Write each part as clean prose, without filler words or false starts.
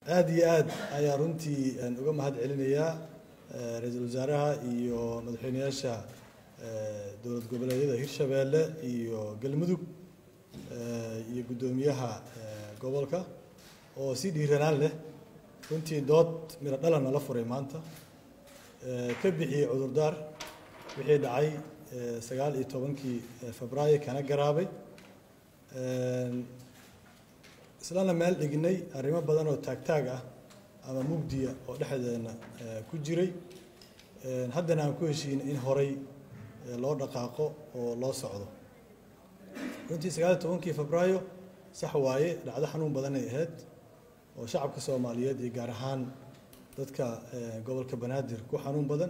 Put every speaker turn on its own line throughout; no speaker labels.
aad iyo aad ayaa runtii uga mahad celinayaa ra'iisul wasaaraha iyo madaxweynayaasha dowlad goboleedyada Hirshabeelle iyo Galmudug iyo gudoomiyaha gobolka oo si dhiiranaan leh runtii dood miro dhalana la furay maanta ka bixiyay cudurdaar wixii dhacay 19 Febraayo kana garaabay islaana meel dhignay arrimo badan oo taag ah ama mugdiya oo dhexdeena ku jiray haddana aan ku heshiin in horay loo dhaqaaqo oo loo socdo runtii 19 Febraayo sax waaye dhacdo xanuun badan ay ahayd oo shacabka Soomaaliyeed iyo gaar ahaan dadka gobolka Banaadir ku xanuun badan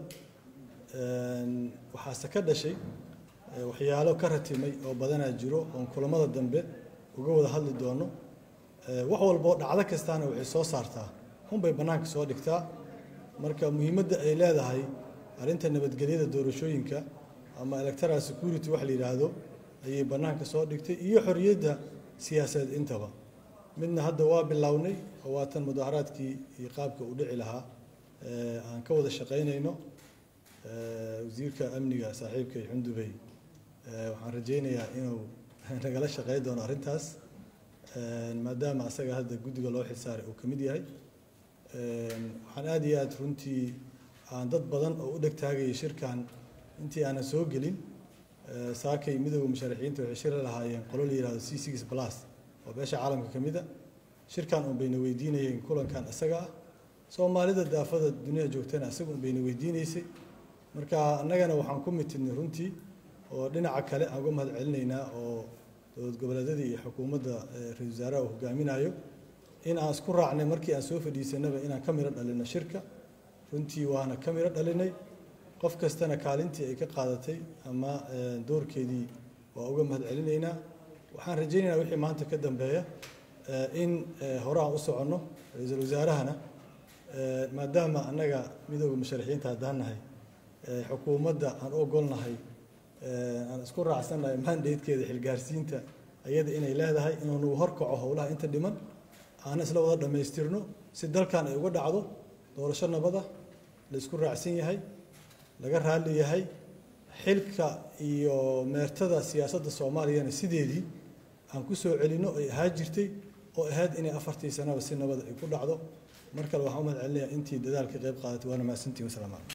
waxaa ka dhashay waxyaalo ka ratimay oo badanaa jiro oo kulamada dambe uga wada hadli doono wax walba dhacdo kastaana waxay soo saartaa hunbay banaanka soo dhigtaa marka muhiimadda ay leedahay arinta nabadgelyada doorashooyinka ama electoral security wax la yiraahdo ayay banaanka soo dhigtay iyo xorriyadda siyaasadeed intaba midna hadda waa bilownay oo waatan mudaharaadkii iyo qaabka u dhici lahaa aan ka wada shaqeynayno wasiirka amniga saaxiibka Xundubey waxaan rajeynayaa inuu nagala shaqeyn doono arintaas maadaama asaga hadda guddiga loo xilsaaray uu kamid yahay waxaan aad iyo aad runtii aan dad badan oo u dhagtaagay shirkan intii aan soo gelin saakay midowga musharaxiinta waxay shir lahaayeen qolo la yiraahdo C6+ oo beesha caalamka kamid ah shirkan oo bayna weydiinayeen kulankan asaga ah Soomaalida daafada dunida joogtana asaga oo bayna weydiinaysay marka annagana waxaan ku mitidnay runtii oo dhinaca kale aan uga mahad celinaynaa oo dowlad goboleedyada iyo xukuumadda ra'iisul wasaaraha uu hogaaminayo in aan isku raacnay markii aan soo fadhiisanaba inaan ka miro dhalino shirka runtii waana ka miro dhalinay qof kastana kaalintii ay ka qaadatay ama doorkeedii waa uga mahad celinaynaa waxaan rajaynaynaa wixii maanta ka dambeeya in hore aan u socono ra'iisul wasaarahana maadaama annaga midowga musharaxiinta haddaan nahay xukuumadda aan u ogolnahay aan isku raacsanahay mandatekeeda xilgaarsiinta ayada inay leedahay inuu horkaco howlaha inta dhiman aan isla wada dhameystirno si dalkan ay uga dhacdo doorasho nabad ah la isku raacsan yahay laga raali yahay xilka iyo meertada siyaasadda Soomaaliya sideedii aan ku soo celino ay ahaa jirtay oo ahayd inay 4 sano si nabad ay ku dhacdo markale waxaan u mahad celinayaa intii dadaalka qayb qaadatay waana mahadsantihiin.